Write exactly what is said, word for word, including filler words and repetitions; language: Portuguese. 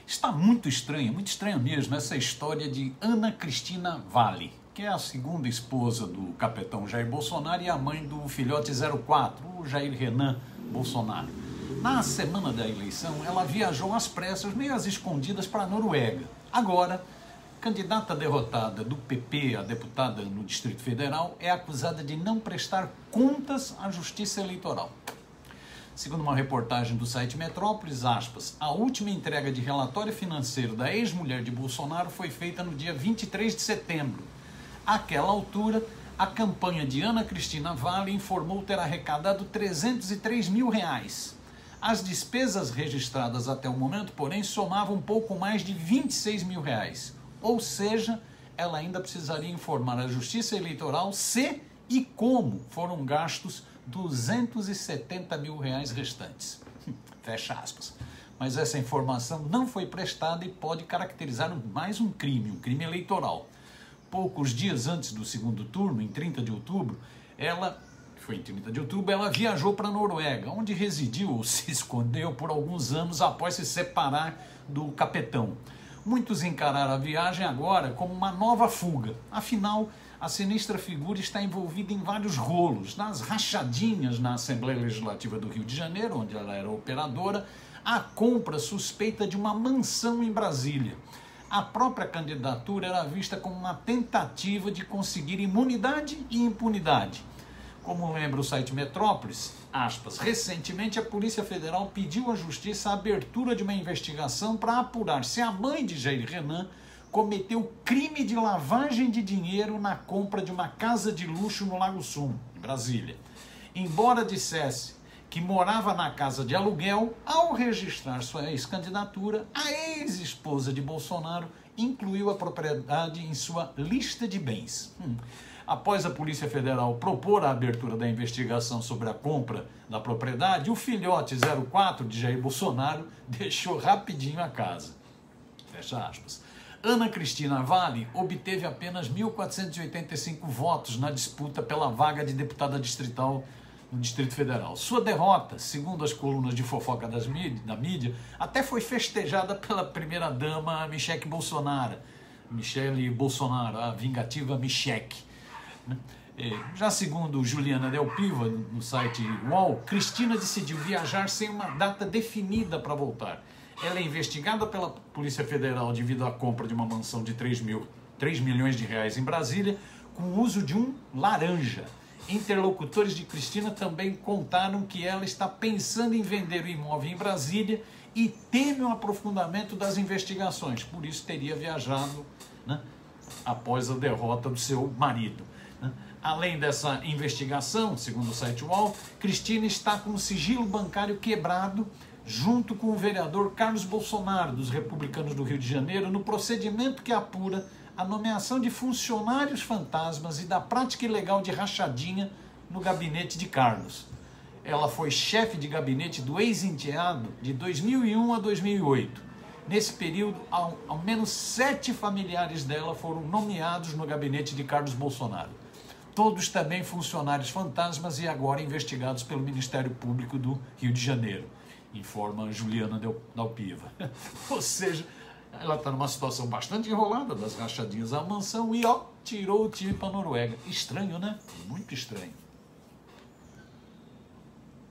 Está muito estranha, muito estranha mesmo, essa história de Ana Cristina Vale, que é a segunda esposa do capitão Jair Bolsonaro e a mãe do filhote zero quatro, o Jair Renan Bolsonaro. Na semana da eleição, ela viajou às pressas, meio às escondidas, para a Noruega. Agora, candidata derrotada do P P a deputada no Distrito Federal, é acusada de não prestar contas à Justiça Eleitoral. Segundo uma reportagem do site Metrópolis, aspas, a última entrega de relatório financeiro da ex-mulher de Bolsonaro foi feita no dia vinte e três de setembro. Àquela altura, a campanha de Ana Cristina Vale informou ter arrecadado trezentos e três mil reais. As despesas registradas até o momento, porém, somavam um pouco mais de vinte e seis mil reais. Ou seja, ela ainda precisaria informar à Justiça Eleitoral se e como foram gastos duzentos e setenta mil reais restantes. Fecha aspas. Mas essa informação não foi prestada e pode caracterizar mais um crime, um crime eleitoral. Poucos dias antes do segundo turno, em trinta de outubro, ela, foi em trinta de outubro, ela viajou para a Noruega, onde residiu ou se escondeu por alguns anos após se separar do capetão. Muitos encararam a viagem agora como uma nova fuga. Afinal, a sinistra figura está envolvida em vários rolos, nas rachadinhas na Assembleia Legislativa do Rio de Janeiro, onde ela era operadora, a compra suspeita de uma mansão em Brasília. A própria candidatura era vista como uma tentativa de conseguir imunidade e impunidade. Como lembra o site Metrópolis, aspas, recentemente a Polícia Federal pediu à Justiça a abertura de uma investigação para apurar se a mãe de Jair Renan cometeu crime de lavagem de dinheiro na compra de uma casa de luxo no Lago Sul, em Brasília. Embora dissesse que morava na casa de aluguel, ao registrar sua ex-candidatura, a ex-esposa de Bolsonaro incluiu a propriedade em sua lista de bens. Hum. Após a Polícia Federal propor a abertura da investigação sobre a compra da propriedade, o filhote zero quatro de Jair Bolsonaro deixou rapidinho a casa. Fecha aspas. Ana Cristina Vale obteve apenas mil quatrocentos e oitenta e cinco votos na disputa pela vaga de deputada distrital no Distrito Federal. Sua derrota, segundo as colunas de fofoca das mídia, da mídia, até foi festejada pela primeira-dama Michele Bolsonaro, Michele Bolsonaro, a vingativa Michele. Já segundo Juliana Del Piva, no site U O L, Cristina decidiu viajar sem uma data definida para voltar. Ela é investigada pela Polícia Federal devido à compra de uma mansão de três milhões de reais em Brasília, com o uso de um laranja. Interlocutores de Cristina também contaram que ela está pensando em vender o imóvel em Brasília e teme um aprofundamento das investigações. Por isso teria viajado, né, após a derrota do seu marido. Né? Além dessa investigação, segundo o site U O L, Cristina está com o sigilo bancário quebrado junto com o vereador Carlos Bolsonaro, dos Republicanos do Rio de Janeiro, no procedimento que apura a nomeação de funcionários fantasmas e da prática ilegal de rachadinha no gabinete de Carlos. Ela foi chefe de gabinete do ex-enteado de dois mil e um a dois mil e oito. Nesse período, ao, ao menos sete familiares dela foram nomeados no gabinete de Carlos Bolsonaro. Todos também funcionários fantasmas e agora investigados pelo Ministério Público do Rio de Janeiro, informa Juliana Del, Dalpiva. Ou seja, ela está numa situação bastante enrolada das rachadinhas à mansão e, ó, tirou o time para a Noruega. Estranho, né? Muito estranho.